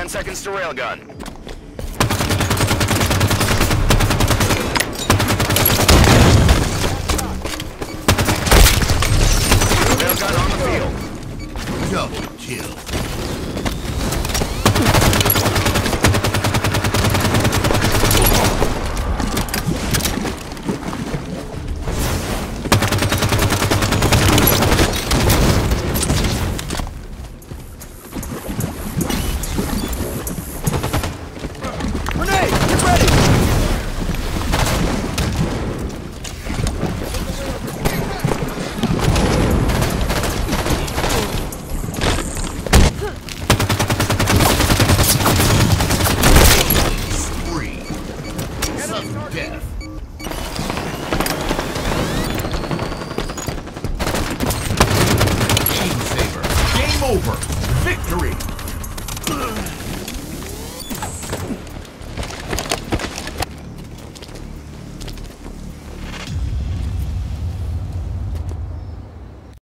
10 seconds to railgun. Railgun on the field. Double kill. Death. Game saver. Game over. Victory.